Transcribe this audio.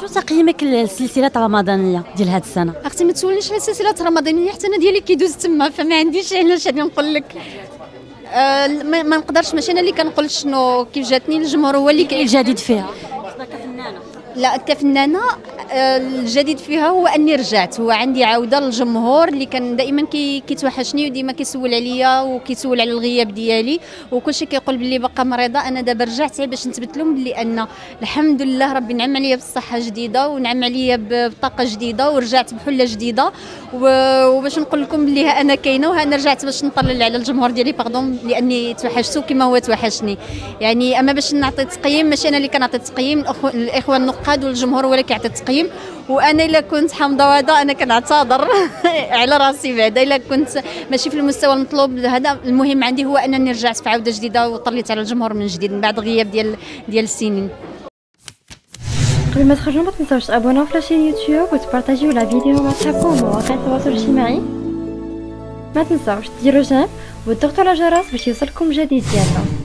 تقييمك للسلسله الرمضانيه ديال هذه السنه؟ اختي ما تسولنيش على السلسلات الرمضانيه حتى انا ديالي كيدوز تما، فما عنديش علاش غادي نقول لك. ما نقدرش، ماشي انا اللي كنقول شنو كيف جاتني، الجمهور هو اللي ايه الجديد فيها؟ لا كفنانه الجديد فيها هو اني رجعت، هو عندي عوده للجمهور اللي كان دائما كيتوحشني وديما كيسول عليا وكيسول على الغياب ديالي وكلشي كيقول باللي باقا مريضه. انا دابا رجعت باش نثبت لهم بلي ان الحمد لله ربي نعم عليا بالصحه جديده ونعم عليا بطاقه جديده ورجعت بحله جديده، وباش نقول لكم بلي انا كاينه وانا رجعت باش نطلل على الجمهور ديالي باردون لاني توحشتو كما هو توحشني. يعني اما باش نعطي تقييم ماشي انا اللي كنعطي تقييم، الاخوه النقاد والجمهور هو اللي كيعطي التقييم. وانا الا كنت حامضه وهذا انا كنعتذر على راسي بعدا الا كنت ماشي في المستوى المطلوب. هذا المهم عندي هو انني رجعت في عوده جديده وطليت على الجمهور من جديد من بعد غياب ديال السنين. قبل ما تخرجوا ما تنساوش تابوناو في لاشين يوتيوب وتبارطاجيو لا فيديو مع صحابكم ومواقع التواصل الاجتماعي. ما تنساوش ديروا جيم وتضغطوا على الجرس باش يوصلكم جديد ديالنا.